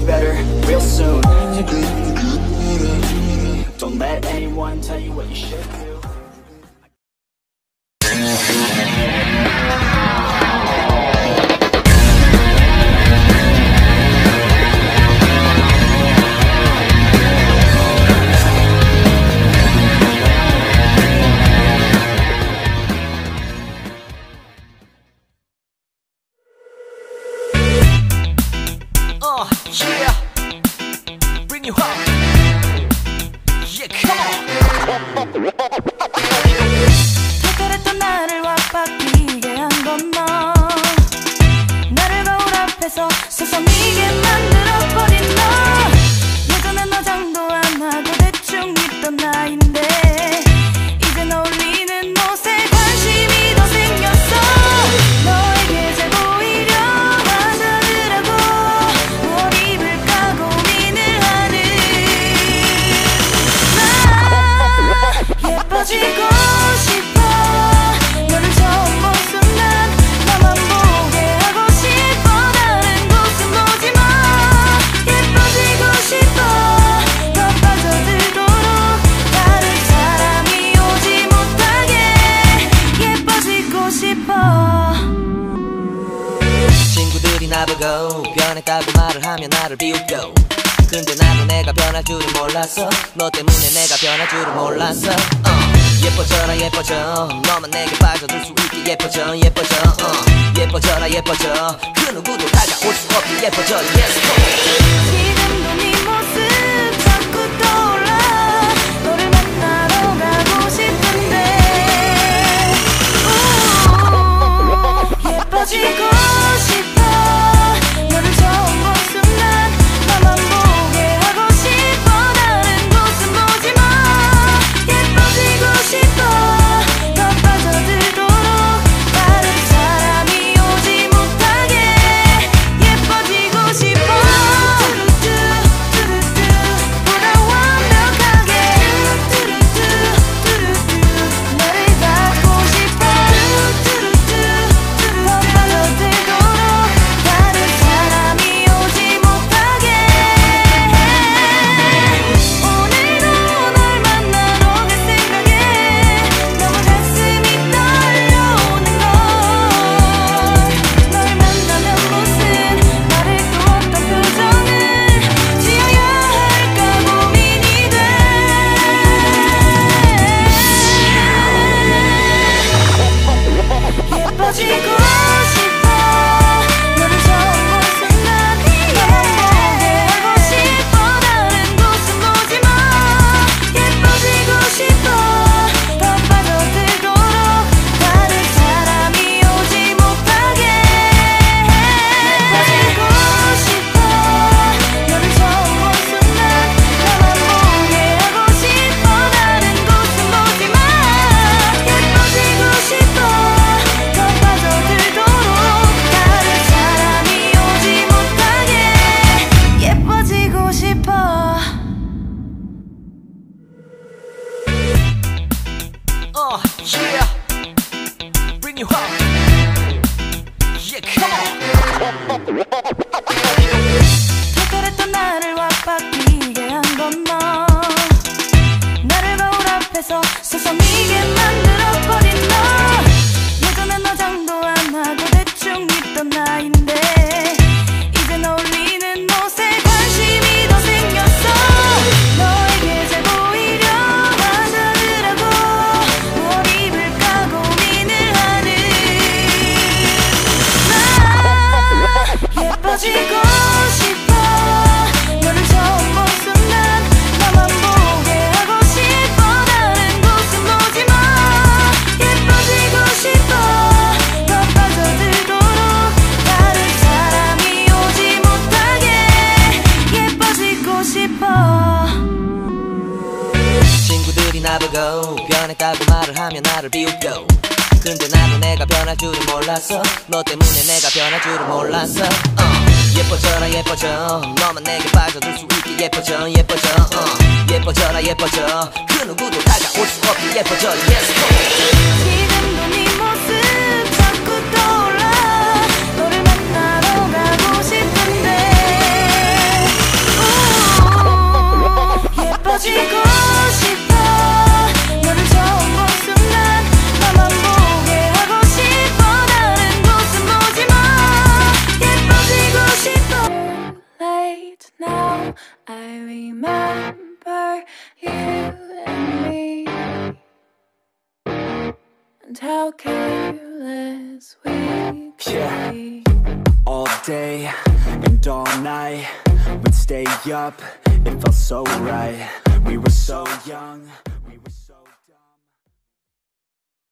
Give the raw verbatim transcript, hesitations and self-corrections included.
better real soon. Don't let anyone tell you what you should do. Yeah, bring you home. Yeah, come on. 특별했던 나를 와바뀌게 한 건 너. 나를 거울 앞에서 서성이게 만들어버린 너. 예전엔 화장도 안 하고 대충 입던 나인데 이젠 어울리는 옷에 관심이 더 생겼어. 너에게 잘 보이려 화장을 하고 뭘 입을까 고민을 하는 나. 예뻐지고 싶어. 너를 처음 본 순간 나만 보게 하고 싶어. 다른 곳은 보지 마. 예뻐지고 싶어. 더 빠져들도록 다른 사람이 오지 못하게 예뻐지고 싶어. 친구들이 나보고 변했다고 말을 하면 나를 비웃고, 근데 나도 내가 변할 줄은 몰랐어. 너 때문에 내가 변할 줄은 몰랐어. uh. 예뻐져라 예뻐져. 너만 내게 빠져들 수 있게 예뻐져 예뻐져. uh. 예뻐져라 예뻐져. 그 누구도 다가올 수 없게 예뻐져. Yes, 지금도 네 모습 자꾸 떠올라. 너를 만나러 가고 싶은데 우 예뻐지고 싶어. 너를 처음 본 순간 나만 보게 하고 싶어. 다른 곳은 보지 마. 예뻐지고 싶어. 더 빠져들도록 다른 사람이 오지 못하게 예뻐지고 싶어. 뚜루뚜 뚜루뚜 보다 완벽하게 뚜루뚜 뚜루뚜 너를 갖고 싶어. 뚜루뚜 더 빠져들도록 다른 사람이 오지 못하게. 오늘도 널 만나러 갈 생각에 너무 가슴이 떨려오는 걸. 널 만나면 무슨 말을 또 어떤 표정을 지어야 할까 고민이 돼. 예뻐지고 싶어. 너를 처음 본 순간 나만 보게 하고 싶어. 다른 곳은 보지 마. 예뻐지고 싶어. 더 빠져들도록 다른 사람이 오지 못하게 예뻐지고 싶어. 너를 처음 본 순간 나만 보게 하고 싶어. 다른 곳은 보지 마. 예뻐지고 싶어. 더 빠져들도록 다른 사람이 오지 못하게 예뻐지고 싶어. uh, yeah, bring you home. Yeah, come on. 특별했던 나를 와바뀌게 한 건 너. 나를 거울 앞에서 서성이게 만들어버린 너. 예전엔 화장도 안 하고 대충 입던 나인데 이젠 어울리는 옷에 관심이 더 생겼어. 너에게 잘 보이려 화장을 하고 뭘 입을까 고민을 하는 나. 예뻐지고 싶어. 너를 처음 본 순간 나만 보게 하고 싶어. 다른 곳은 보지 마. 예뻐지고 싶어. 더 빠져들도록 다른 사람이 오지 못하게 예뻐지고 싶어. 친구들이 나보고 변했다고 말을 하면 나를 비웃고, 근데 나도 내가 변할 줄은 몰랐어. 너 때문에 내가 변할 줄은 몰랐어. uh. 예뻐져라 예뻐져. 너만 내게 빠져들 수 있게 예뻐져 예뻐져. uh. 예뻐져라 예뻐져. 그 누구도 다가올 수 없게 예뻐져. Yes, 지금도 네 모습 자꾸 떠올라. 너를 만나러 가고 싶은데 예뻐지고 싶어 너를 처음 본 순간 나만 보게 하고 싶어 다른 곳은 보지마 예뻐지고 싶어 Late now I remember you and me And how careless we could Yeah. be All day and all night we'd stay up, it felt so right. We were so young, we were so